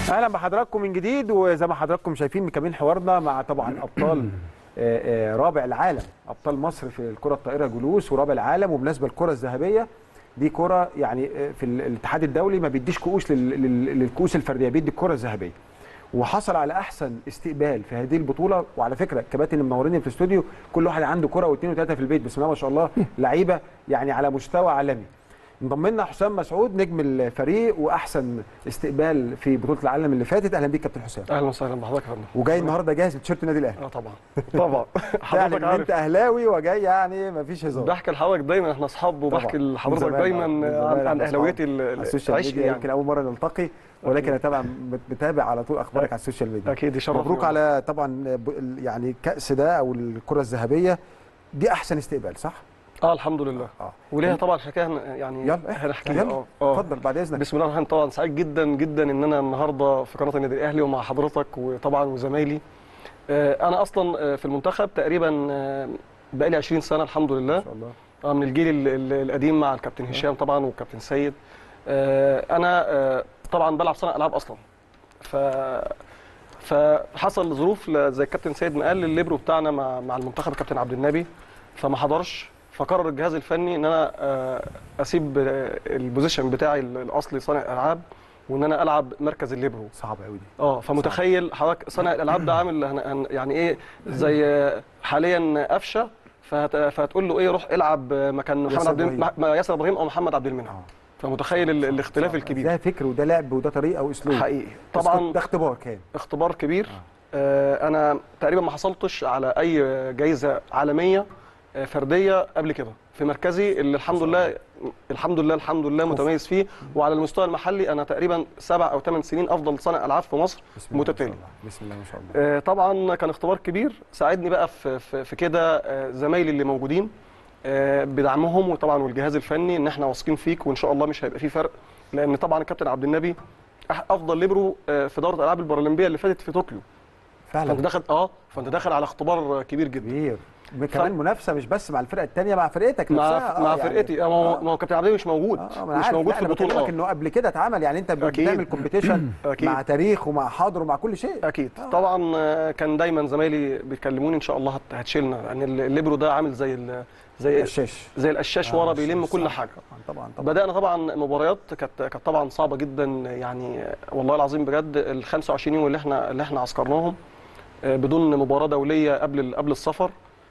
اهلا بحضراتكم من جديد، وزي ما حضراتكم شايفين مكملين حوارنا مع طبعا ابطال رابع العالم، ابطال مصر في الكره الطائره جلوس ورابع العالم. وبالنسبه للكره الذهبيه دي كره يعني في الاتحاد الدولي ما بيديش كؤوس للكؤوس الفرديه، بيدي الكره الذهبيه. وحصل على احسن استقبال في هذه البطوله. وعلى فكره الكباتن اللي منورين في الاستوديو كل واحد عنده كره واثنين وثلاثه في البيت، بسم الله ما شاء الله، لعيبه يعني على مستوى عالمي. انضم لنا حسام مسعود نجم الفريق واحسن استقبال في بطوله العالم اللي فاتت. اهلا بيك كابتن حسام. اهلا وسهلا بحضرتك يا فندم. وجاي النهارده جاهز بتيشيرت النادي الاهلي؟ طبعا طبعا. حضرتك عارف انت اهلاوي وجاي يعني ما فيش هزار. بحكي لحضرتك دايما احنا اصحاب، وبحكي لحضرتك دايما عن اهلاويتي السوشيال ميديا. يمكن اول مره نلتقي، ولكن انا طبعا بتابع على طول اخبارك على السوشيال ميديا. اكيد يشرفني. مبروك على طبعا يعني الكأس ده او الكره الذهبيه دي، احسن استقبال صح؟ الحمد لله. وليها طبعا حكايه يعني يلا هنحكيها. اتفضل بعد اذنك. بسم الله الرحمن الرحيم. طبعا سعيد جدا جدا ان انا النهارده في قناه النادي الاهلي ومع حضرتك وطبعا وزمايلي. انا اصلا في المنتخب تقريبا بقالي 20 سنه الحمد لله. ما شاء الله. من الجيل القديم مع الكابتن هشام طبعا والكابتن سيد. انا طبعا بلعب صانع العاب اصلا. فحصل ظروف زي الكابتن سيد ما قال، الليبرو بتاعنا مع المنتخب الكابتن عبد النبي فما حضرش. فقرر الجهاز الفني ان انا اسيب البوزيشن بتاعي الاصلي صانع الالعاب، وان انا العب مركز الليبرو. صعب قوي دي. فمتخيل حضرتك صانع الالعاب ده عامل يعني ايه، زي حاليا قفشه، فهتقول له ايه روح العب مكان ياسر ابراهيم او محمد عبد المنعم. فمتخيل الاختلاف الكبير. ده فكر وده لعب وده طريقه واسلوب حقيقي. طبعا ده اختبار، كان اختبار كبير. انا تقريبا ما حصلتش على اي جائزه عالميه فرديه قبل كده في مركزي اللي الحمد لله متميز فيه. وعلى المستوى المحلي انا تقريبا 7 أو 8 سنين افضل صانع العاب في مصر متتالي. بسم الله ما شاء الله. طبعا كان اختبار كبير ساعدني بقى في كده زمايلي اللي موجودين بدعمهم، وطبعا والجهاز الفني ان احنا واثقين فيك وان شاء الله مش هيبقى فيه فرق. لان طبعا الكابتن عبد النبي افضل ليبرو في دوره الالعاب البارالمبيه اللي فاتت في طوكيو فعلا. فانت داخل على اختبار كبير جدا. كمان منافسه مش بس مع الفرقه الثانيه، مع فرقتك نفسها. مع فرقتي. ما هو كابتن عبد النبي مش موجود. مش موجود في البطوله. انا بكلمك انه قبل كده اتعمل، يعني انت بتعمل كومبيتيشن مع تاريخ ومع حاضر ومع كل شيء. اكيد. طبعا كان دايما زمايلي بيكلموني ان شاء الله هتشيلنا، لان الليبرو ده عامل زي القشاش ورا بيلم كل حاجه. طبعا. بدانا طبعا مباريات كانت طبعا صعبه جدا، يعني والله العظيم بجد ال 25 يوم اللي احنا عسكرناهم بدون مباراه دوليه قبل السفر.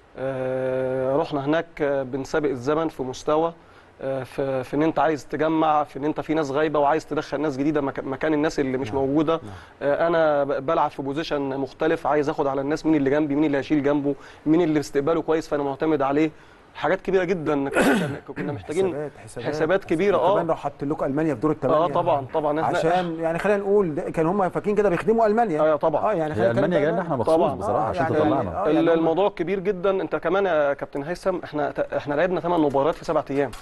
رحنا هناك بنسابق الزمن في مستوى، في ان انت عايز تجمع، في ان انت في ناس غايبه وعايز تدخل ناس جديده مكان الناس اللي مش موجوده. انا بلعب في بوزيشن مختلف، عايز اخد على الناس مين اللي جنبي، مين اللي هيشيل جنبه، مين اللي استقباله كويس فانا معتمد عليه. حاجات كبيره جدا كنا محتاجين حسابات كبيره. كمان لو حط لكم المانيا في دور الثمانيه. طبعا عشان يعني خلينا نقول كان هم فاكرين كده بيخدموا المانيا. طبعا. يعني المانيا جايه لنا احنا مخصوص بصراحه عشان تطلعنا. الموضوع كبير جدا. انت كمان يا كابتن هيثم احنا لعبنا 8 مباريات في 7 ايام.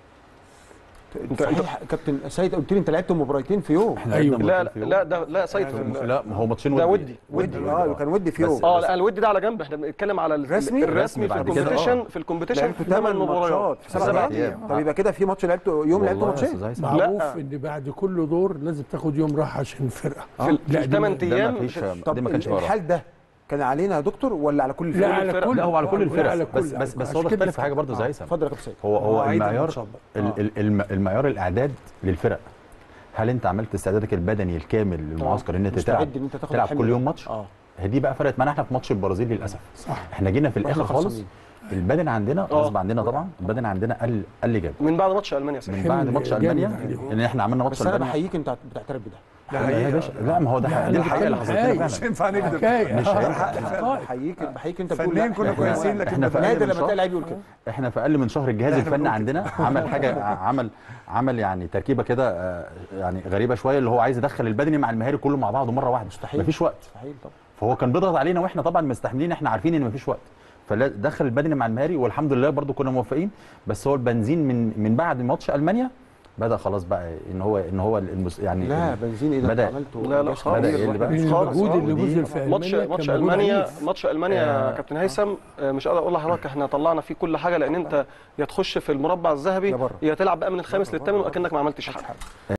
صحيح كابتن سيد قلت لي انت لعبت مباراتين في يوم. ايوه. لا سيد لا هو ماتشين ده ودي. كان ودي في يوم. لا الودي ده على جنب، احنا بنتكلم على الرسمي في الكومبيتيشن في 8 مباريات في 7 ايام. طب يبقى كده في ماتش لعبته يوم، لعبته ماتشين. معروف ان بعد كل دور لازم تاخد يوم راحه عشان الفرقه. في 8 ايام. طب الحال ده كان علينا يا دكتور ولا على كل الفرق؟ لا هو على كل الفرق. بس هو بيختلف في حاجه برضه زي هيثم. اتفضل يا كابتن سيد. هو المعيار الاعداد للفرق. هل انت عملت استعدادك البدني الكامل للمعسكر ان انت تلعب كل يوم ماتش؟ دي بقى فرقت معانا احنا في ماتش البرازيل للاسف. صح. احنا جينا في الاخر خالص البدن عندنا غصب عننا طبعا. البدن عندنا قل جامد من بعد ماتش المانيا. ان احنا عملنا ماتش المانيا. بس انا بحييك انت بتعترف بده. لا يا باشا، لا ما هو ده دي الحقيقه اللي حصلت لنا فعلا. مش ينفع نكذب. مش بحييك انت بتقول فنانين كنا كويسين، لكن نادر لما تلاقي لعيب يقول كده. احنا في اقل من شهر الجهاز الفني عندنا عمل حاجه، عمل يعني تركيبه كده يعني غريبه شويه، اللي هو عايز يدخل البدني مع المهاري كله مع بعضه مره واحده. مستحيل. مفيش وقت. مستحيل طبعا. فهو كان بيضغط علينا واحنا طبعا مستحملين، احنا عارفين ان مفيش وقت، فدخل البدني مع المهاري والحمد لله برضو كنا موفقين. بس هو البنزين من بعد ماتش المانيا بدا خلاص بقى ان هو يعني لا بنزين ايه ده عملته؟ لا خالص. بدا يقل بقى المجهود اللي بذل في ماتش المانيا يا كابتن هيثم مش قادر اقول لحضرتك احنا طلعنا فيه كل حاجه، لان انت يا تخش في المربع الذهبي يا تلعب بقى من الخامس للثامن واكنك ما عملتش حاجه.